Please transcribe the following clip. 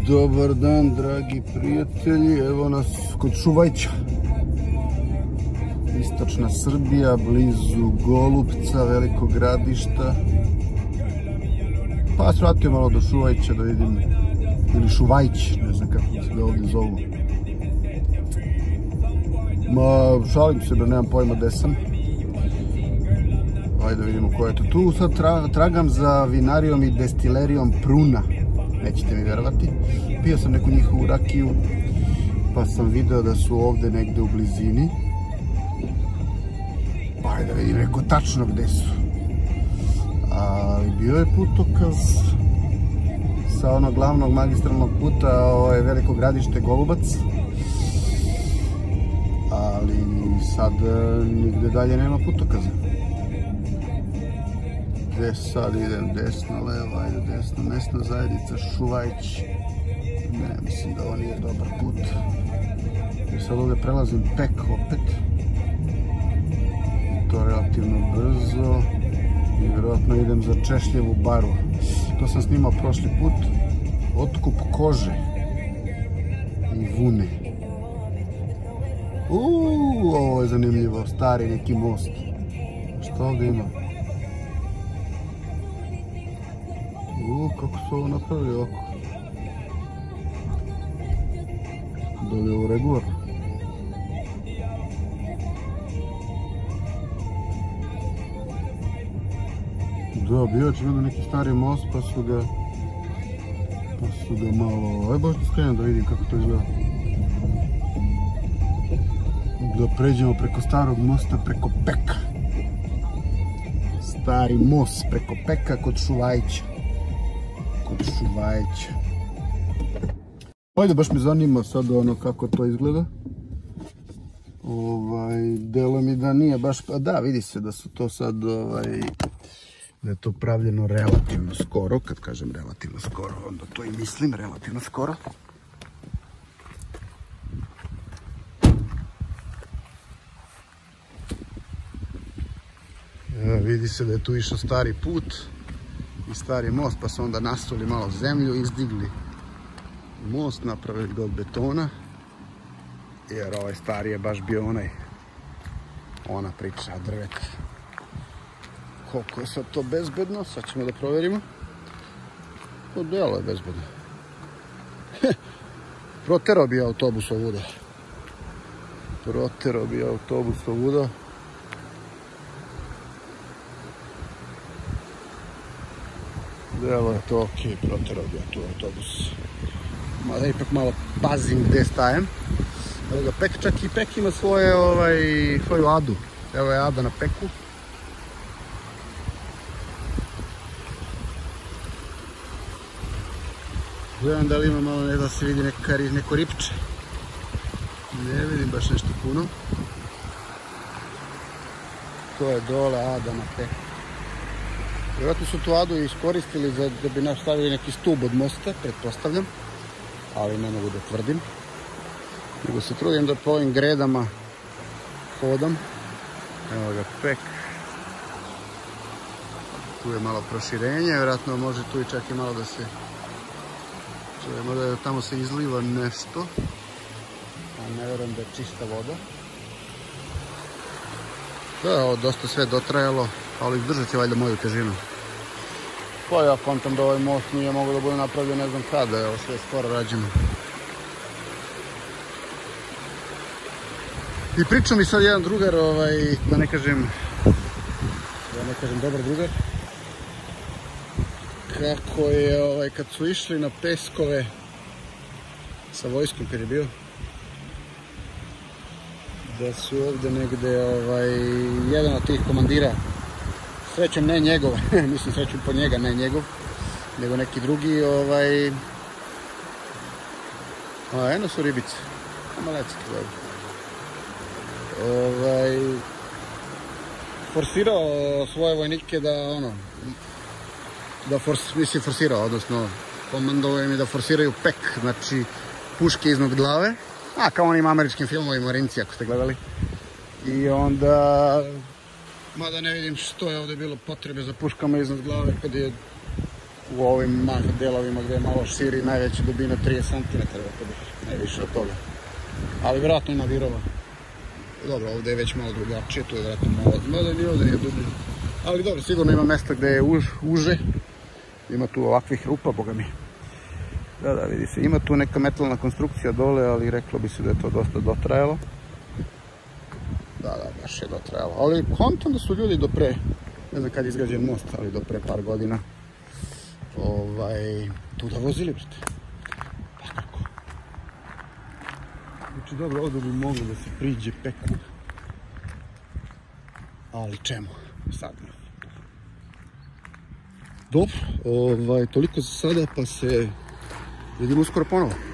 Dobar dan, dragi prijatelji, evo nas kod Šuvajća. Istočna Srbija, blizu Golupca, Velikog Gradišta. Pa svratio malo do Šuvajća da vidim, ili Šuvajć, ne znam kako se ga ovdje zovu. Ma, šalim se da nemam pojma gde sam. Ajde da vidimo ko je to. Tu sad tragam za vinarijom i destilerijom Pruna. Nećete mi vjerovati. Pio sam neku njihovu rakiju, pa sam video da su ovdje negdje u blizini. Pa ajde da vidim neko tačno gdje su. Ali bio je putokaz sa onog glavnog magistralnog puta, Veliko Gradište Golubac. Ali sad nigdje dalje nema putokaza. Gdje sad idem? Desno, levo, ajde desno. Mesna zajednica Šuvajć. Ne, mislim da ovo nije dobar put. Jer sad ovdje prelazim Pek opet. I to relativno brzo. I vjerojatno idem za Češljevu baru. To sam snimao prošli put. Otkup kože i vune. Ovo je zanimljivo. Stari neki most. Što ovdje ima? Kako su ovo napravili ovako? Da li je ovo regularno? Da, bio je čudo neki stari most, pa su ga malo... Aj baš da skrenem da vidim kako to izgleda. Da pređemo preko starog mosta, preko Peka. Stari most preko Peka kod Šuvajća. Ajde, baš me zanima sad ono kako to izgleda. Delo mi da nije baš, pa da, vidi se da su to sad, da je to pravljeno relativno skoro. Kad kažem relativno skoro, onda to i mislim relativno skoro. Vidi se da je tu išao stari put i stari most, pa su onda nasuli malo zemlju, izdigli most, napravili ga od betona, jer ovaj stari je baš bio ona priča drveta. Koliko je sad to bezbedno, sad ćemo da provjerimo. To delo je bezbedno. Proterao bi autobus ovuda. Evo je to ok, proterao bi tu autobus. Mada ipak malo pazim gdje stajem. Evo ga Pek, čak i Pek ima svoju adu. Evo je ada na Peku. Gledam da li ima malo da se vidi neko ripče. Ne vidim baš nešto puno. To je dole ada na Peku. Vjerojatno su tu adu iskoristili da bi nastavili neki stub od mosta, pretpostavljam. Ali ne mogu da tvrdim. Nego se trudim da po ovim gredama hodam. Evo ga Pek. Tu je malo proširenje, vjerojatno može tu i čak i malo da se... Možda tamo se izliva nešto. A ne vjerujem da je čista voda. Da je ovo dosta sve dotrajalo, ali izdržat će valjda moju težinu. Pa ja kontam da ovaj most nije mogao da bude napravljen ne znam kada, evo sve je skoro rađeno. I priča mi sad jedan drugar, da ne kažem dobar drugar, kako je kad su išli na Peskove sa vojskom kad je bio, da su ovdje negdje jedan od tih komandira, srećom ne njegov, mislim srećom po njega, ne njegov, nego neki drugi, eno su ribice, malecki gledaju. Forsirao svoje vojnike forsirao, odnosno komandovao im je da forsiraju Pek, znači puške iznad glave, kao onim američkim filmovima Marinci, ako ste gledali. I onda, mada ne vidim što je ovdje bilo potrebe za puškama iznad glave kad je u ovim delovima gdje je malo širi, najveća dubina 30 cm, ne više od toga. Ali vjerojatno ima virova. Dobro, ovdje je već malo drugačije, tu je vjerojatno malo, ni ovdje nije dublje. Ali dobro, sigurno ima mjesta gdje je uže. Ima tu ovakvih rupa, boga mi. Da, vidi se, ima tu neka metalna konstrukcija dole, ali reklo bi se da je to dosta dotrajalo. Da, baš je dotrajalo. Ali kontam da su ljudi do pre, ne znam kad je izgrađen most, ali do pre par godina, tu da vozili, brate. Pa kako? Znači, dobro, ovdje bi moglo da se priđe peku. Ali čemu? Sad ne. Dobro, toliko za sada, pa se vidimo uskoro ponovo.